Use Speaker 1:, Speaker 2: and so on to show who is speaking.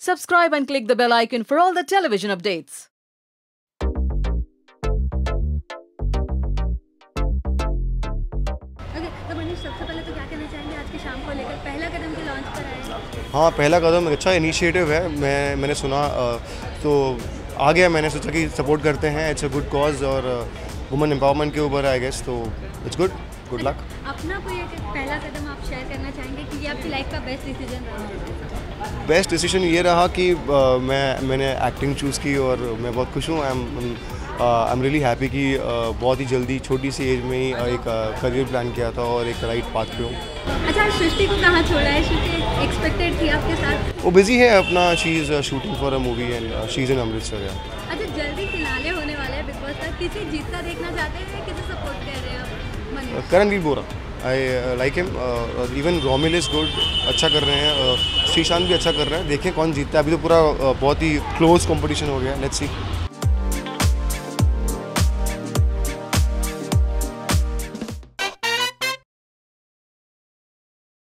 Speaker 1: Subscribe and click the bell icon for all the television updates.
Speaker 2: Okay, तो मनीष सबसे पहले तो क्या कहना चाहेंगे आज की शाम को लेकर पहला कदम के लॉन्च पर आए?
Speaker 3: हाँ, पहला कदम अच्छा इनिशिएटिव है। मैंने सुना तो आ गया। मैंने सोचा कि सपोर्ट करते हैं, इट्स अ गुड कॉज और वुमेन एम्पावरमेंट के ऊपर आई गेस, तो इट्स गुड लक।
Speaker 2: अपना कोई एक पहला कदम आप शेयर करना चाहेंगे कि ये आपकी लाइफ का बेस्ट डिसीजन रहा?
Speaker 3: बेस्ट डिसीजन ये रहा कि मैंने एक्टिंग चूज़ की और मैं बहुत खुश हूँ। आई एम रियली हैप्पी कि बहुत ही जल्दी छोटी सी एज में ही एक करियर प्लान किया था और एक राइट पाथ पे हूँ।
Speaker 2: अच्छा, सृष्टि को कहाँ छोड़ा है? सृष्टि एक्सपेक्टेड थी आपके साथ?
Speaker 3: वो बिजी है अपना, she is shooting for a movie and she is in Amritsar.
Speaker 2: अच्छा, जल्दी फिनाले होने वाला है बिग बॉस का, किसी जीतता देखना चाहते हैं, किसे सपोर्ट कर रहे हैं आप? Manish
Speaker 3: Karanvir Bohra, I like him. Even Romil is good, अच्छा कर रहे हैं। श्रीशांत भी अच्छा कर रहे हैं। देखें कौन जीतता है। अभी तो पूरा बहुत ही क्लोज कंपटीशन हो गया, लेट्स सी।